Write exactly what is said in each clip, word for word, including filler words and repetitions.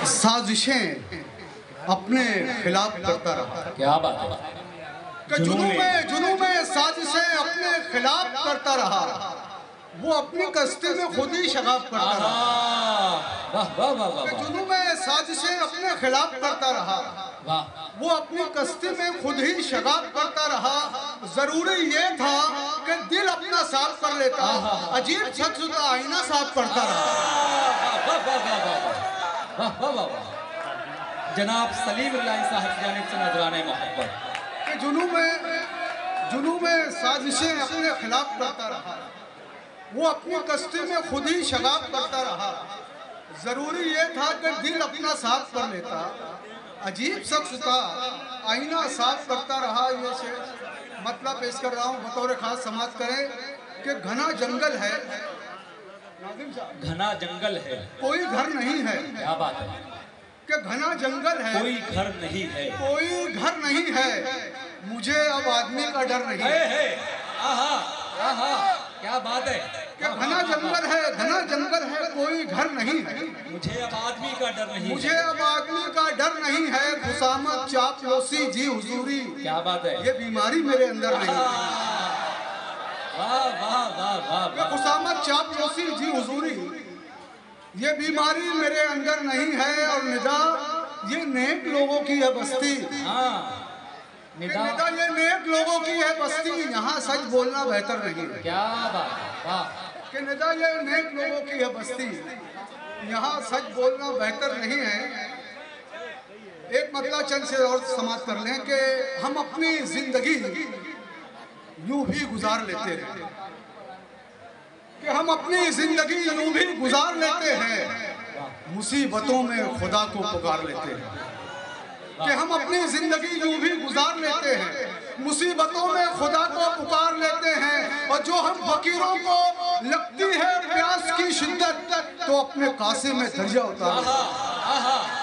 साजिशें अपने खिलाफ करता रहा। क्या बात है। कि जुनून में जुनून में साजिशें अपने खिलाफ करता रहा, वो अपनी कश्ती में खुद ही शगाब करता रहा। वाह वाह वाह वाह। जुनून में साजिशें अपने खिलाफ करता रहा, वो अपनी कश्ती में खुद ही शगाब करता रहा। जरूरी ये था कि दिल अपना साफ कर लेता, अजीब शख्स का आईना साफ करता रहा। जनाब सलीम रिलाई साहब की जानिब से नजराने मोहब्बत कि जुनून में जुनून में साजिशें अपने खिलाफ करता रहा, वो अपनी कश्ती में खुद ही शगाब करता रहा। जरूरी ये था कि दिल अपना साफ कर लेता, अजीब शख्स था आईना साफ करता रहा। ये से मतलब पेश कर रहा हूँ बतौर खास समाज करें कि घना जंगल है, घना जंगल है, कोई घर नहीं है। क्या बात है कि घना जंगल है, कोई घर नहीं है, कोई घर नहीं है, मुझे अब आदमी का डर नहीं है, है। आहा आहा क्या बात है। कि घना जंगल है, घना जंगल है, कोई घर नहीं है, मुझे अब आदमी का डर नहीं, मुझे अब आदमी का डर नहीं है। खुशामत चापलूसी जी हुजूरी, क्या बात है, ये बीमारी मेरे अंदर नहीं है। वाह वाह वाह वाह। खुशामत चापलूसी जी हुजूरी, ये बीमारी मेरे अंदर नहीं है। और निदा ये नेक लोगों की है बस्ती, हाँ निदा, निदा ये नेक लोगों की है बस्ती, यहाँ सच बोलना बेहतर नहीं है। क्या बात है वाह। कि निदा ये नेक लोगों की है बस्ती, यहाँ सच बोलना बेहतर नहीं है। एक मतलब चंद से और समाप्त कर लें कि हम अपनी जिंदगी यूं भी गुजार लेते हैं, कि हम अपनी जिंदगी यूं भी गुजार लेते हैं, मुसीबतों में खुदा को पुकार लेते हैं। कि हम अपनी जिंदगी यूं भी गुजार लेते हैं, मुसीबतों में खुदा को पुकार लेते हैं। और जो हम फकीरों को लगती है प्यास की शिद्दत, तो अपने कासे में दरिया उतार लेते हैं।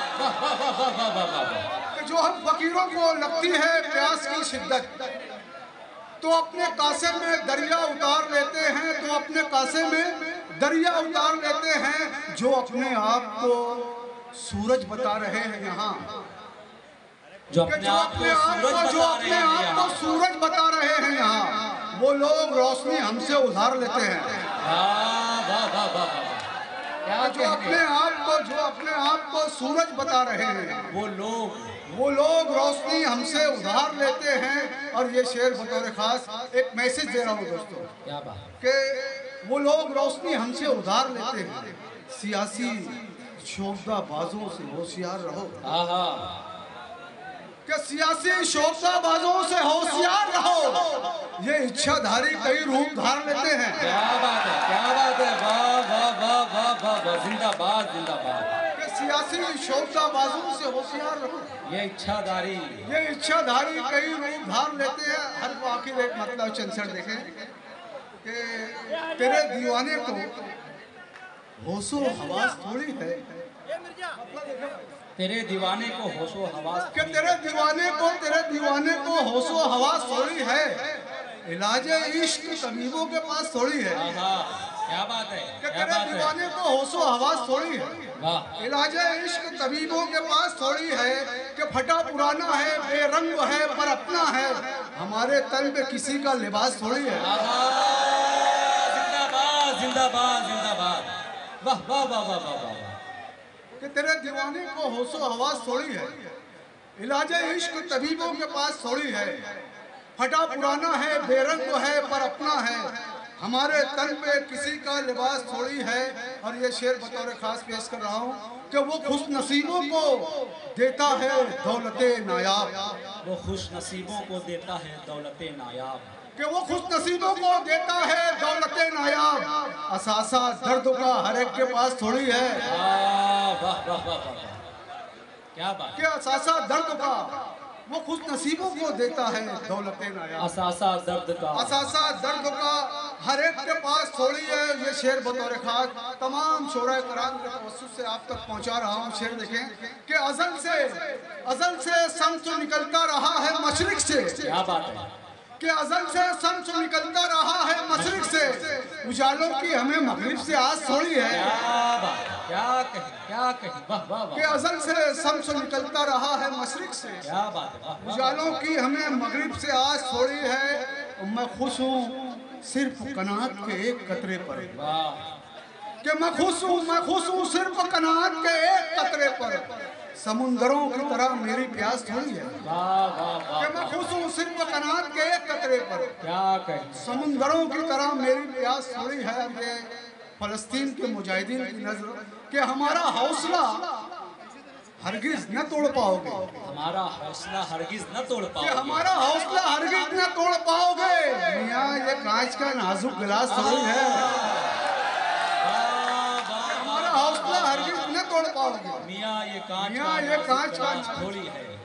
जो हम फकीरों को लगती है प्यास की शिद्दत, तो अपने कासे में दरिया उतार लेते हैं, तो अपने कासे में दरिया उतार लेते हैं। जो अपने आप को सूरज बता रहे हैं यहाँ, जो अपने आप को जो अपने आप को सूरज बता रहे हैं यहाँ, वो लोग रोशनी हमसे उधार लेते हैं। जो अपने आप को जो अपने आप को सूरज बता रहे हैं, वो लोग वो लोग रोशनी हमसे उधार लेते हैं। और ये शेर बतौर खास एक मैसेज दे रहा हूँ दोस्तों, क्या बात कि वो लोग रोशनी हमसे उधार लेते हैं। सियासी शोबदाबाजों से होशियार रहो, आहा कि सियासी शोबदाबाजों से होशियार रहो, ये इच्छाधारी कई रूप धार लेते हैं। क्या बात है, क्या बात है, वाह वाह वाह वाह वाह वाह, जिंदाबाद जिंदाबाद। कि सियासी शोबदाबाजों से होशियार रहो, ये इच्छाधारी ये इच्छाधारी कई रूप धार लेते हैं। हर को आखिर एक मतलब चंचल देखें कि तेरे दीवाने को होशो हवास थोड़ी है, तेरे दीवाने को होशो हवास, कि तेरे दीवाने को तेरे दीवाने को होशो हवास थोड़ी है, इलाजे इश्क तबीबों के पास थोड़ी है। क्या बात है, कि तेरे दीवाने को होशो हवास थोड़ी है, इलाजे इश्क तबीबों के पास थोड़ी है। कि फटा पुराना है, बेरंग है, पर अपना है, हमारे तन पे किसी का लिबास थोड़ी है। जिंदाबाद जिंदाबाद जिंदाबाद, वाह वाह वाह वाह वाह वाह। कि तेरे दीवाने को होशो हवास थोड़ी है, इलाजे इश्क तबीबों के पास थोड़ी है, फटा पुराना है, बेरंग है, पर अपना है, हमारे तन पे किसी का लिबास थोड़ी है। और ये शेर बतौर खास पेश कर रहा हूँ कि वो खुश नसीबों को देता है दौलते नायाब, वो खुश नसीबों को देता है दौलते नायाब, कि वो खुश नसीबों को देता है दौलते नायाब। असासा दर्द का हर एक के पास थोड़ी है। वाह वाह वाह वाह, क्या बात। कि असासा दर्द का वो खुश नसीबों को देता है दौलते नायाब, असासा दर्द का, असासा दर्द का हर एक के पास थोड़ी है। ये शेर बतौर खास तमाम शोरा कराम के तवज्जुह से आप तक पहुंचा रहा हूँ। शेर देखें कि अजल से अजल से शम्स निकलता रहा है मशरिक से, क्या बात है, कि अजल से शम्स निकलता रहा है मशरिक से, उजालों की हमें मगरिब से आज थोड़ी है। क्या बात, क्या कहें क्या कहें, वाह वाह कि वाह, अजल से शम्स निकलता रहा है मशरिक से, क्या बात है, वाह वाह, उजालों की हमें मगरिब से आज छोड़ी है। मैं खुश हूँ सिर्फ कनात के एक कतरे पर, वाह कि मैं खुश हूँ मैं खुश हूँ सिर्फ कनात के एक कतरे पर। समुंदरों की तरह मेरी प्यास थोड़ी है, वाह वाह कि वाह, मैं खुश हूँ सिर्फ कनात के एक कतरे पर। क्या कहें, समुंदरों की तरह मेरी प्यास थोड़ी है। ये फलस्तीन के मुजाहिदीन की नजर कि हमारा हौसला हरगिज न तोड़ पाओगे, हमारा हौसला हरगिज न तोड़ कि पाओगे, हमारा हौसला हरगिज न तोड़ पाओगे। मियाँ ये कांच का नाजुक गिलास थोड़ी है, वाह वाह, हमारा हौसला हरगिज न तोड़ पाओगे। मियाँ ये कांच मियाँ का ये कांच का गिलास थोड़ी है।